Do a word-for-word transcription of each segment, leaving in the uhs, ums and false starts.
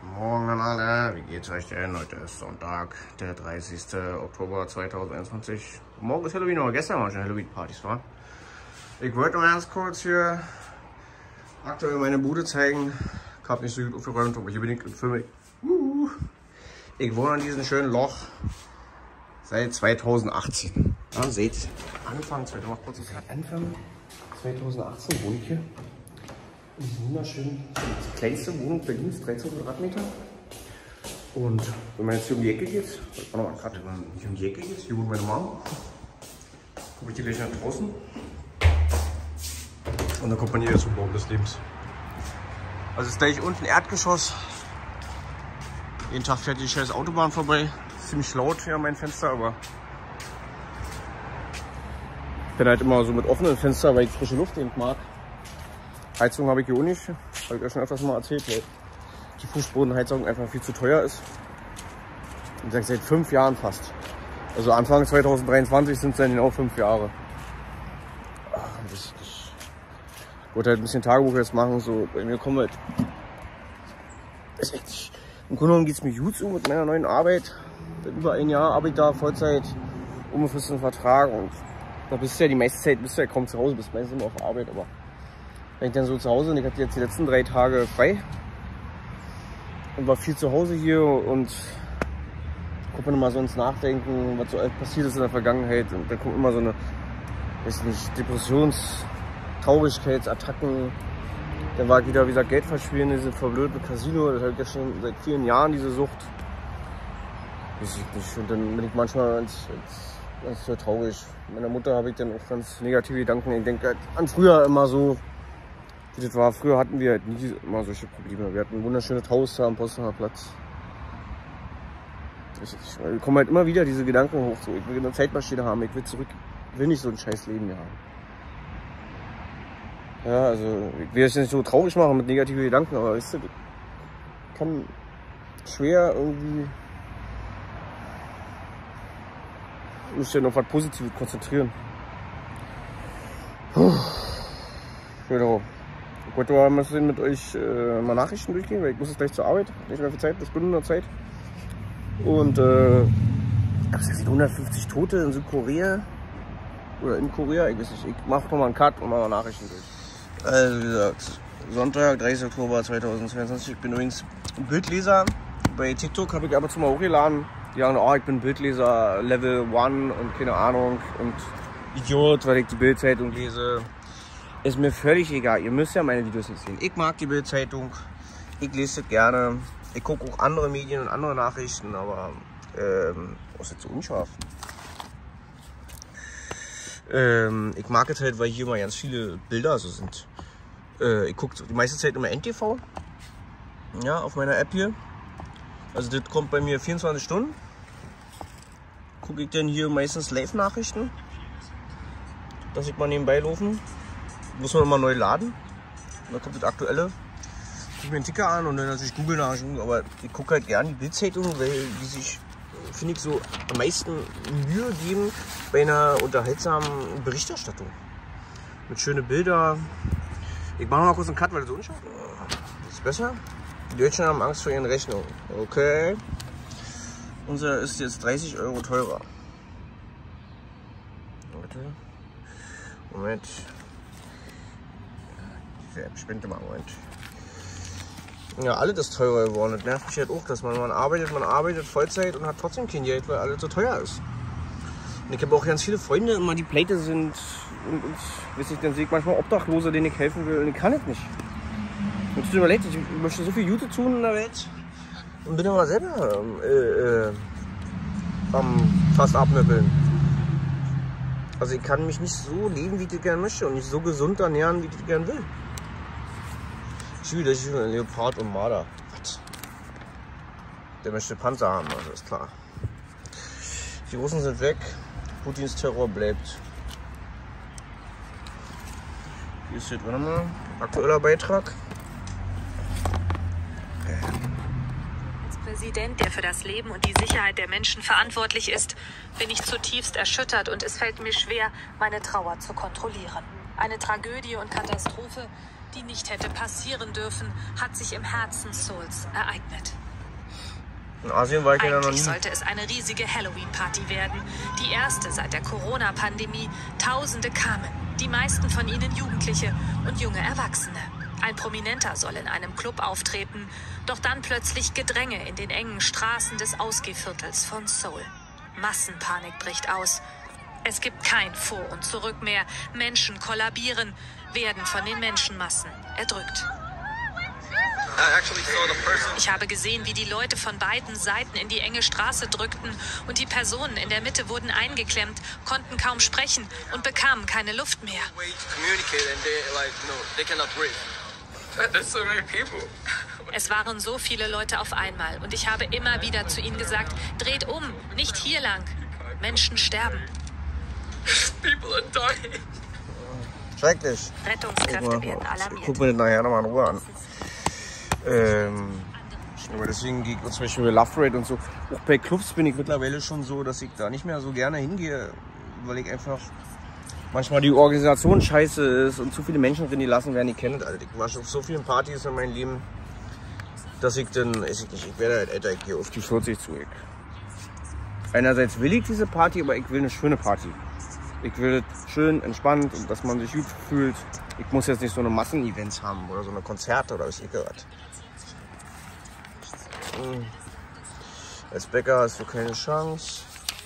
Morgen an alle, wie geht's euch denn? Heute ist Sonntag, der dreißigste Oktober zweitausendeinundzwanzig. Morgen ist Halloween, aber gestern waren schon Halloween-Partys, war. Ich wollte noch ganz kurz hier aktuell meine Bude zeigen. Ich habe nicht so gut aufgeräumt, aber hier bin ich und filme. Uh, ich wohne an diesem schönen Loch seit zweitausendachtzehn. Ja, seht, Anfang zweitausendachtzehn, Anfang zweitausendachtzehn wohne ich hier. Das ist wunderschön. Die kleinste Wohnung Berlins, dreizehn Quadratmeter. Und wenn man jetzt hier um die Ecke geht, ich noch mal gerade, wenn man hier um die Ecke geht, hier wohnt meine Mama. Gucke ich hier gleich nach draußen. Und dann kommt man hier zum Baum des Lebens. Also ist gleich unten Erdgeschoss. Jeden Tag fährt die scheiß Autobahn vorbei. Ziemlich laut hier an meinem Fenster, aber ich bin halt immer so mit offenen Fenstern, weil ich frische Luft eben mag. Heizung habe ich hier auch nicht, habe ich euch schon öfters mal erzählt, weil die Fußbodenheizung einfach viel zu teuer ist. Und seit fünf Jahren fast. Also Anfang zweitausenddreiundzwanzig sind es dann genau fünf Jahre. Das, das ich wollte halt ein bisschen Tagebuch jetzt machen, so bei mir kommt halt. Ist echt, im Grunde genommen geht es mir gut so mit meiner neuen Arbeit. Seit über ein Jahr arbeite ich da Vollzeit, unbefristeten Vertrag und da bist du ja die meiste Zeit bist du ja kaum zu Hause, bist meistens immer auf Arbeit, aber wenn ich dann so zu Hause und ich hatte jetzt die letzten drei Tage frei und war viel zu Hause hier und gucke mal so ins Nachdenken, was so passiert ist in der Vergangenheit und dann kommt immer so eine, weiß nicht, Depressions-, Traurigkeitsattacken. Dann war ich wieder, wie gesagt, Geld verschwinden, diese verblödete Casino, das habe ich ja schon seit vielen Jahren, diese Sucht. Weiß ich nicht. Und dann bin ich manchmal ganz, ganz, ganz so traurig. Mit meiner Mutter habe ich dann auch ganz negative Gedanken. Ich denke halt an früher immer so, wie das war. Früher hatten wir halt nie immer solche Probleme. Wir hatten ein wunderschönes Haus da am Potsdamer Platz. Ich, ich kommen halt immer wieder diese Gedanken hoch. So, ich will eine Zeitmaschine haben, ich will zurück, ich will nicht so ein scheiß Leben mehr haben. Ja, also ich will jetzt nicht so traurig machen mit negativen Gedanken, aber weißt du, ich kann schwer irgendwie mich dann auf was Positives konzentrieren. Puh. Genau. Ich wollte mal mit euch äh, mal Nachrichten durchgehen, weil ich muss jetzt gleich zur Arbeit. Nicht mehr viel Zeit, eine Stunde noch Zeit. Und äh, es sind hundertfünfzig Tote in Südkorea. Oder in Korea, ich weiß nicht. Ich mache nochmal einen Cut und mache Nachrichten durch. Also wie gesagt, Sonntag, dreißigster Oktober zweitausendzweiundzwanzig. Ich bin übrigens Bildleser. Bei TikTok habe ich ab und zu mal hochgeladen. Die sagen, oh, ich bin Bildleser Level eins und keine Ahnung und Idiot, weil ich die Bildzeitung lese. Ist mir völlig egal. Ihr müsst ja meine Videos nicht sehen. Ich mag die Bildzeitung. Ich lese das gerne. Ich gucke auch andere Medien und andere Nachrichten, aber ähm, was ist jetzt so unscharf? Ähm, ich mag es halt, weil hier immer ganz viele Bilder so sind. Äh, ich gucke die meiste Zeit immer N T V. Ja, auf meiner App hier. Also das kommt bei mir vierundzwanzig Stunden. Gucke ich dann hier meistens Live-Nachrichten. Dass ich mal nebenbei laufen. Muss man immer neu laden. Und dann kommt das Aktuelle. Gucke ich mir einen Ticker an und dann natürlich Google-Nachrichten. Aber ich gucke halt gerne die Bildzeitung, weil die sich, finde ich, so am meisten Mühe geben bei einer unterhaltsamen Berichterstattung. Mit schönen Bildern. Ich mache mal kurz einen Cut, weil das so unscharf ist. Das ist besser. Die Deutschen haben Angst vor ihren Rechnungen. Okay. Unser ist jetzt dreißig Euro teurer. Warte. Moment. Diese App spinnt immer. Moment. Ja, alles ist teurer geworden. Das nervt mich halt auch, dass man, man arbeitet, man arbeitet Vollzeit und hat trotzdem kein Geld, weil alles so teuer ist. Und ich habe auch ganz viele Freunde, immer die pleite sind. Und, und weiß ich, dann sehe ich manchmal Obdachlose, denen ich helfen will. Und ich kann es nicht. Und es tut mir leid, ich möchte so viel Gute tun in der Welt. Und bin aber selber äh, äh, am fast abnippeln. Also ich kann mich nicht so leben, wie ich das gerne möchte. Und nicht so gesund ernähren, wie ich das gerne will. Ich will, dass ich ein Leopard und Marder. Was? Der möchte Panzer haben, also ist klar. Die Russen sind weg. Putins Terror bleibt. Hier ist jetzt, warte mal, aktueller Beitrag. Als Präsident, der für das Leben und die Sicherheit der Menschen verantwortlich ist, bin ich zutiefst erschüttert und es fällt mir schwer, meine Trauer zu kontrollieren. Eine Tragödie und Katastrophe, die nicht hätte passieren dürfen, hat sich im Herzen Seouls ereignet. In Asien war ich ja noch nie. Eigentlich sollte es eine riesige Halloween-Party werden. Die erste seit der Corona-Pandemie. Tausende kamen. Die meisten von ihnen Jugendliche und junge Erwachsene. Ein Prominenter soll in einem Club auftreten. Doch dann plötzlich Gedränge in den engen Straßen des Ausgehviertels von Seoul. Massenpanik bricht aus. Es gibt kein Vor und Zurück mehr. Menschen kollabieren, werden von den Menschenmassen erdrückt. Ich habe gesehen, wie die Leute von beiden Seiten in die enge Straße drückten und die Personen in der Mitte wurden eingeklemmt, konnten kaum sprechen und bekamen keine Luft mehr. Es waren so viele Leute auf einmal und ich habe immer wieder zu ihnen gesagt, dreht um, nicht hier lang. Menschen sterben. Schrecklich. Rettungskräfte werden alarmiert. Guck mir das nachher nochmal in Ruhe an. Ähm, aber deswegen geht zum Beispiel Love Parade und so. Auch bei Clubs bin ich mittlerweile schon so, dass ich da nicht mehr so gerne hingehe, weil ich einfach manchmal die Organisation scheiße ist und zu viele Menschen drin gelassen werden, die kennen. Also ich war schon auf so vielen Partys in meinem Leben, dass ich dann, weiß ich nicht, ich werde halt älter, ich gehe auf die vierzig zu. Ich. Einerseits will ich diese Party, aber ich will eine schöne Party. Ich will das schön, entspannt und dass man sich gut fühlt. Ich muss jetzt nicht so eine Massenevents haben oder so eine Konzerte oder was ich gehört. Als Bäcker hast du keine Chance.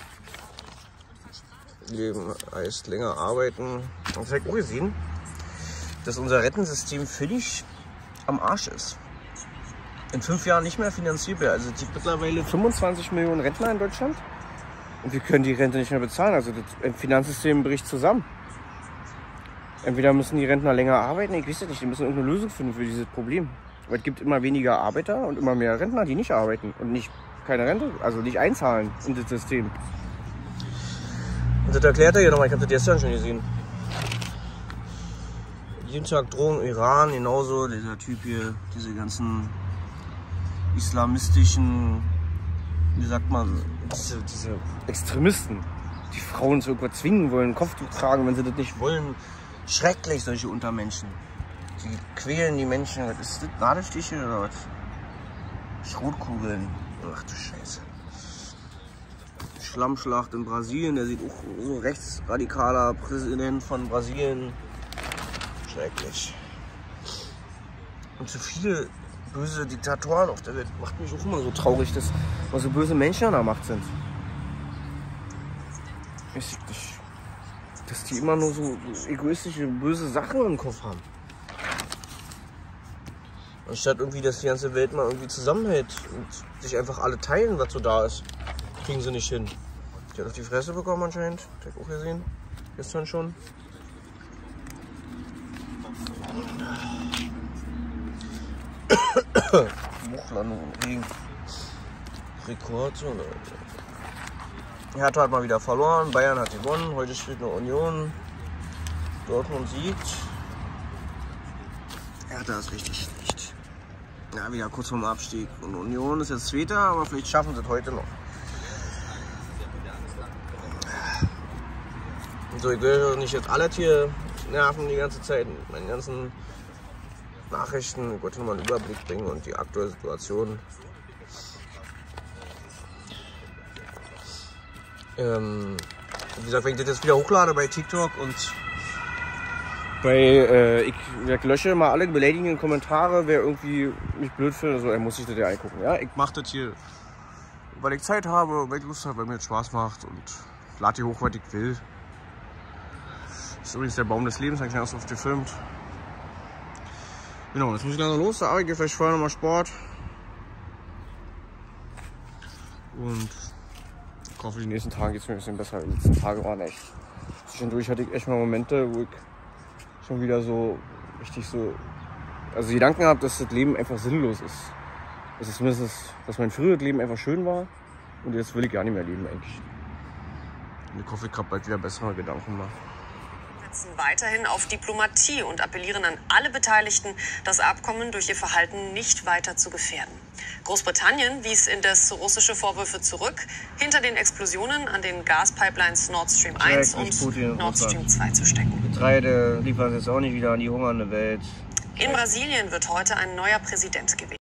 Leben heißt länger arbeiten. Und ich habe auch gesehen, dass unser Rentensystem völlig am Arsch ist. In fünf Jahren nicht mehr finanzierbar. Also es gibt mittlerweile fünfundzwanzig Millionen Rentner in Deutschland. Und wir können die Rente nicht mehr bezahlen. Also das Finanzsystem bricht zusammen. Entweder müssen die Rentner länger arbeiten, ich weiß es nicht, die müssen irgendeine Lösung finden für dieses Problem. Weil es gibt immer weniger Arbeiter und immer mehr Rentner, die nicht arbeiten und nicht keine Rente, also nicht einzahlen in das System. Und das erklärt er hier nochmal, ich habe das gestern schon gesehen. Jeden Tag Drohung Iran, genauso dieser Typ hier, diese ganzen islamistischen, wie sagt man, diese, diese Extremisten, die Frauen zu irgendwas zwingen wollen, ein Kopftuch tragen, wenn sie das nicht wollen. Schrecklich, solche Untermenschen. Die quälen die Menschen. Was ist das? Nadelstiche oder was? Schrotkugeln. Ach du Scheiße. Schlammschlacht in Brasilien. Der sieht auch so rechtsradikaler Präsident von Brasilien. Schrecklich. Und so viele böse Diktatoren auf der Welt macht mich auch immer so traurig, dass so böse Menschen an der Macht sind. Weiß ich nicht. Dass die immer nur so egoistische, böse Sachen im Kopf haben. Anstatt irgendwie, dass die ganze Welt mal irgendwie zusammenhält und sich einfach alle teilen, was so da ist. Kriegen sie nicht hin. Die hat auf die Fresse bekommen anscheinend. Das hab ich auch gesehen. Gestern schon. Buchlandung und Regen. Rekord. Hertha hat mal wieder verloren, Bayern hat gewonnen, heute spielt eine Union, Dortmund siegt. Hertha ist richtig schlecht. Ja, wieder kurz vorm Abstieg. Und Union ist jetzt Zweiter, aber vielleicht schaffen sie es heute noch. So, ich will nicht jetzt alle hier nerven die ganze Zeit, meine ganzen Nachrichten. Ich wollte nur mal einen Überblick bringen und die aktuelle Situation. Ähm, wie gesagt, wenn ich das jetzt wieder hochlade bei TikTok und bei, äh, ich, ich lösche mal alle beleidigenden Kommentare, wer irgendwie mich blöd findet, so, er muss sich das ja angucken. Ja? Ich mache das hier, weil ich Zeit habe, weil ich Lust habe, weil mir das Spaß macht und lade die hoch, was ich will. Das ist übrigens der Baum des Lebens, habe ich ganz oft gefilmt. Genau, jetzt muss ich langsam los, da arbeite ich vielleicht vorher nochmal Sport. Und ich hoffe, die nächsten Tage geht es mir ein bisschen besser. Die letzten Tage waren echt. Zwischendurch hatte ich echt mal Momente, wo ich schon wieder so richtig so, also Gedanken habe, dass das Leben einfach sinnlos ist. Das ist zumindest, dass mein früheres Leben einfach schön war und jetzt will ich gar nicht mehr leben eigentlich. Und ich hoffe, ich habe bald wieder bessere Gedanken machen. Weiterhin auf Diplomatie und appellieren an alle Beteiligten, das Abkommen durch ihr Verhalten nicht weiter zu gefährden. Großbritannien wies indes russische Vorwürfe zurück, hinter den Explosionen an den Gaspipelines Nord Stream eins und Nord Stream zwei zu stecken. Getreide liefern jetzt auch nicht wieder an die hungernde Welt. In Brasilien wird heute ein neuer Präsident gewählt.